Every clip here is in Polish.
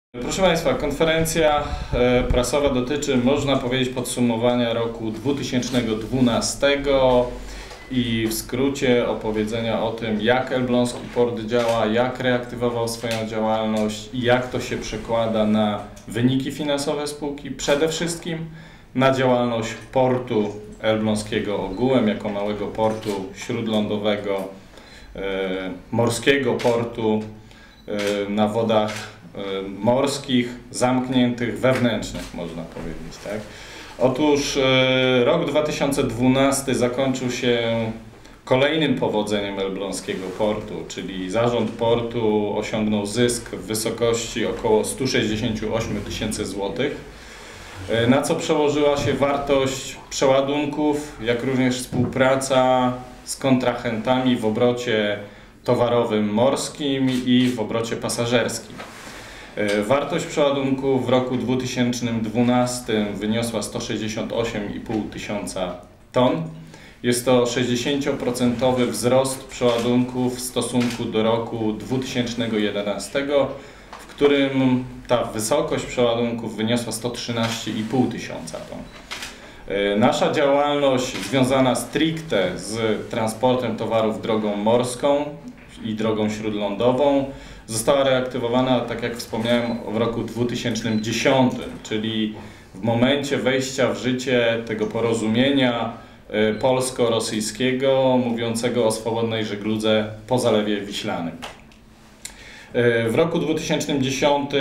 Proszę Państwa, konferencja prasowa dotyczy, można powiedzieć, podsumowania roku 2012 i w skrócie opowiedzenia o tym, jak Elbląski Port działa, jak reaktywował swoją działalność i jak to się przekłada na wyniki finansowe spółki, przede wszystkim na działalność portu elbląskiego ogółem, jako małego portu śródlądowego, morskiego portu na wodach morskich, zamkniętych, wewnętrznych, można powiedzieć, tak? Otóż rok 2012 zakończył się kolejnym powodzeniem elbląskiego portu, czyli zarząd portu osiągnął zysk w wysokości około 168 tysięcy złotych, na co przełożyła się wartość przeładunków, jak również współpraca z kontrahentami w obrocie towarowym morskim i w obrocie pasażerskim. Wartość przeładunków w roku 2012 wyniosła 168,5 tysiąca ton. Jest to 60% wzrost przeładunków w stosunku do roku 2011, w którym ta wysokość przeładunków wyniosła 113,5 tysiąca ton. Nasza działalność związana stricte z transportem towarów drogą morską i drogą śródlądową została reaktywowana, tak jak wspomniałem, w roku 2010, czyli w momencie wejścia w życie tego porozumienia polsko-rosyjskiego mówiącego o swobodnej żegludze po Zalewie Wiślanym. W roku 2010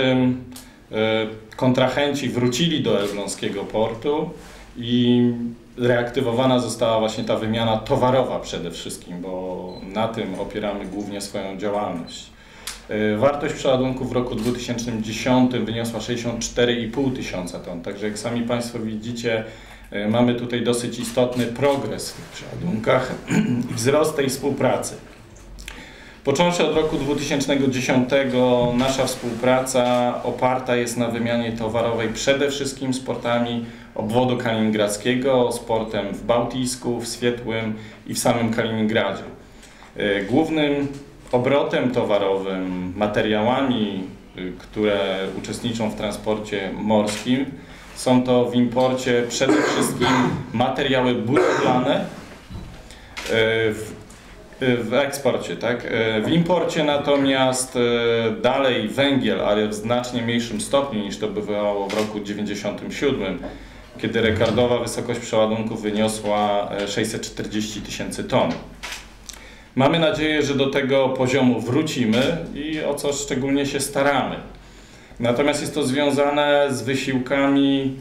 kontrahenci wrócili do elbląskiego portu i reaktywowana została właśnie ta wymiana towarowa przede wszystkim, bo na tym opieramy głównie swoją działalność. Wartość przeładunków w roku 2010 wyniosła 64,5 tysiąca ton, także jak sami Państwo widzicie, mamy tutaj dosyć istotny progres w tych przeładunkach i wzrost tej współpracy. Począwszy od roku 2010 nasza współpraca oparta jest na wymianie towarowej przede wszystkim z portami obwodu kaliningradzkiego, z portem w Bałtyjsku, w Świetłym i w samym Kaliningradzie. Głównym obrotem towarowym, materiałami, które uczestniczą w transporcie morskim, są to w imporcie przede wszystkim materiały budowlane, w eksporcie, tak? W imporcie natomiast dalej węgiel, ale w znacznie mniejszym stopniu niż to bywało w roku 1997, kiedy rekordowa wysokość przeładunków wyniosła 640 tysięcy ton. Mamy nadzieję, że do tego poziomu wrócimy i o co szczególnie się staramy. Natomiast jest to związane z wysiłkami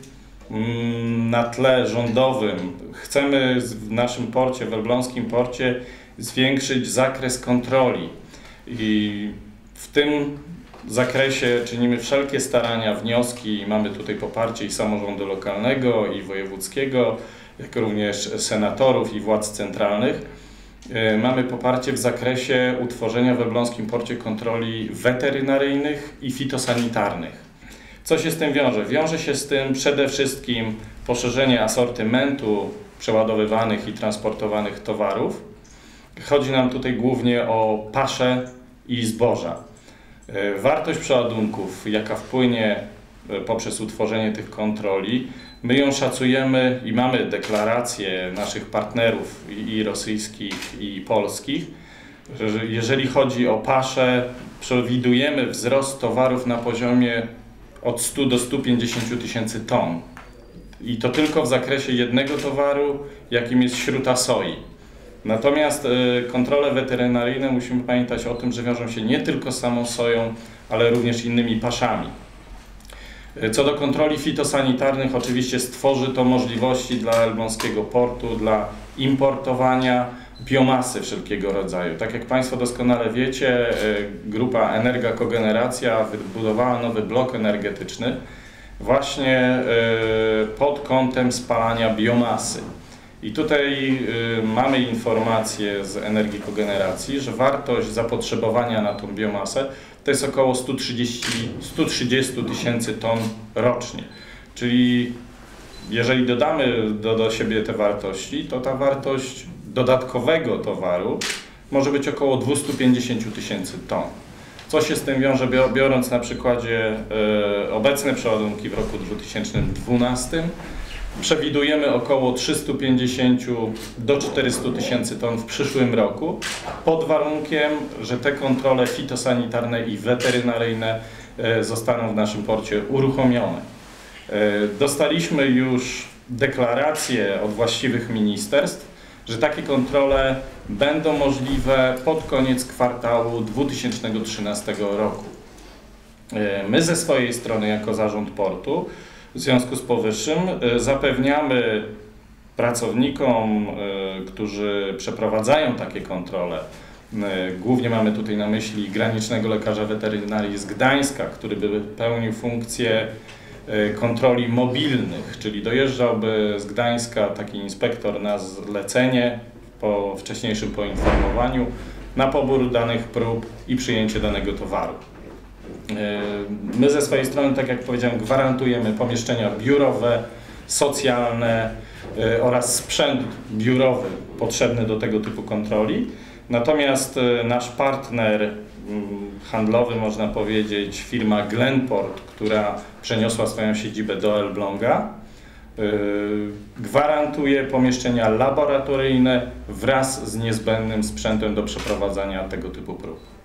na tle rządowym. Chcemy w naszym porcie, w elbląskim porcie, zwiększyć zakres kontroli i w tym zakresie czynimy wszelkie starania, wnioski. Mamy tutaj poparcie i samorządu lokalnego, i wojewódzkiego, jak również senatorów i władz centralnych. Mamy poparcie w zakresie utworzenia w elbląskim porcie kontroli weterynaryjnych i fitosanitarnych. Co się z tym wiąże? Wiąże się z tym przede wszystkim poszerzenie asortymentu przeładowywanych i transportowanych towarów. Chodzi nam tutaj głównie o pasze i zboża. Wartość przeładunków, jaka wpłynie poprzez utworzenie tych kontroli, my ją szacujemy i mamy deklaracje naszych partnerów i rosyjskich, i polskich, że jeżeli chodzi o pasze, przewidujemy wzrost towarów na poziomie od 100 do 150 tysięcy ton. I to tylko w zakresie jednego towaru, jakim jest śruta soi. Natomiast kontrole weterynaryjne, musimy pamiętać o tym, że wiążą się nie tylko z samą soją, ale również innymi paszami. Co do kontroli fitosanitarnych, oczywiście stworzy to możliwości dla elbląskiego portu, dla importowania biomasy wszelkiego rodzaju. Tak jak Państwo doskonale wiecie, grupa Energa Kogeneracja wybudowała nowy blok energetyczny właśnie pod kątem spalania biomasy. I tutaj mamy informacje z Energii Kogeneracji, że wartość zapotrzebowania na tą biomasę to jest około 130 tysięcy ton rocznie. Czyli jeżeli dodamy do siebie te wartości, to ta wartość dodatkowego towaru może być około 250 tysięcy ton. Co się z tym wiąże, biorąc na przykładzie obecne przeładunki w roku 2012, przewidujemy około 350 do 400 tysięcy ton w przyszłym roku, pod warunkiem, że te kontrole fitosanitarne i weterynaryjne zostaną w naszym porcie uruchomione. Dostaliśmy już deklaracje od właściwych ministerstw, że takie kontrole będą możliwe pod koniec kwartału 2013 roku. My ze swojej strony jako zarząd portu w związku z powyższym zapewniamy pracownikom, którzy przeprowadzają takie kontrole, głównie mamy tutaj na myśli granicznego lekarza weterynarii z Gdańska, który by pełnił funkcję kontroli mobilnych, czyli dojeżdżałby z Gdańska taki inspektor na zlecenie po wcześniejszym poinformowaniu na pobór danych prób i przyjęcie danego towaru. My ze swojej strony, tak jak powiedziałem, gwarantujemy pomieszczenia biurowe, socjalne oraz sprzęt biurowy potrzebny do tego typu kontroli. Natomiast nasz partner handlowy, można powiedzieć, firma Glenport, która przeniosła swoją siedzibę do Elbląga, gwarantuje pomieszczenia laboratoryjne wraz z niezbędnym sprzętem do przeprowadzania tego typu prób.